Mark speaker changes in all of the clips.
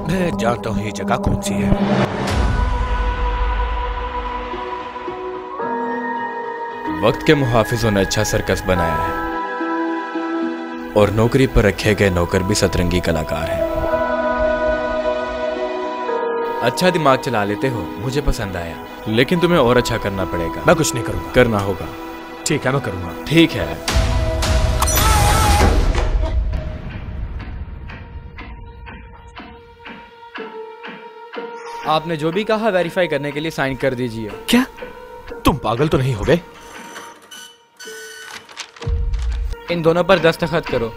Speaker 1: मैं जानता हूँ ये जगह कौन सी है।
Speaker 2: वक्त के मुहाफिजों ने अच्छा सर्कस बनाया है और नौकरी पर रखे गए नौकर भी सतरंगी कलाकार हैं। अच्छा दिमाग चला लेते हो, मुझे पसंद आया, लेकिन तुम्हें और अच्छा करना पड़ेगा।
Speaker 1: मैं कुछ नहीं करूंगा।
Speaker 2: करना होगा।
Speaker 1: ठीक है, मैं करूंगा।
Speaker 2: ठीक है। आपने जो भी कहा वेरीफाई करने के लिए साइन कर दीजिए।
Speaker 1: क्या तुम पागल तो नहीं हो गए?
Speaker 2: इन दोनों पर दस्तखत करो।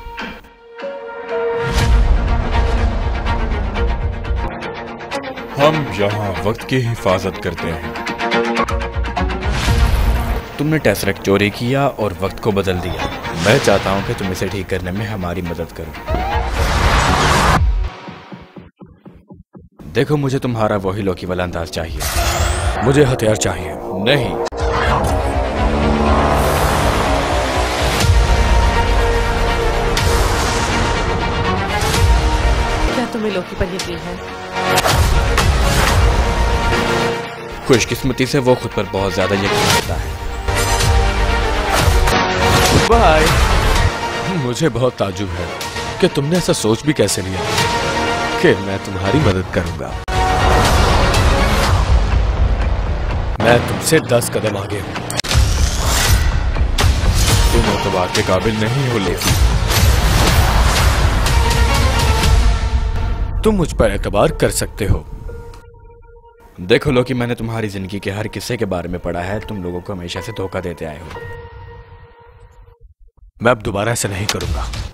Speaker 2: हम यहाँ वक्त की हिफाजत करते हैं। तुमने टेसरेक्ट चोरी किया और वक्त को बदल दिया। मैं चाहता हूँ कि तुम इसे ठीक करने में हमारी मदद करो। देखो, मुझे तुम्हारा वही लोकी वाला अंदाज चाहिए।
Speaker 1: मुझे हथियार चाहिए।
Speaker 2: नहीं।
Speaker 3: क्या तुम्हें लोकी पर यकीन है?
Speaker 2: खुशकिस्मती से वो खुद पर बहुत ज्यादा यकीन करता है। बाय।
Speaker 1: मुझे बहुत ताज्जुब है कि तुमने ऐसा सोच भी कैसे लिया कि मैं तुम्हारी मदद करूंगा। मैं तुमसे 10 कदम आगे हूं।
Speaker 2: तुम एतबार के काबिल नहीं हो लेकिन
Speaker 1: तुम मुझ पर एतबार कर सकते हो।
Speaker 2: देखो लोकी, मैंने तुम्हारी जिंदगी के हर किस्से के बारे में पढ़ा है। तुम लोगों को हमेशा से धोखा देते आए हो।
Speaker 1: मैं अब दोबारा ऐसा नहीं करूंगा।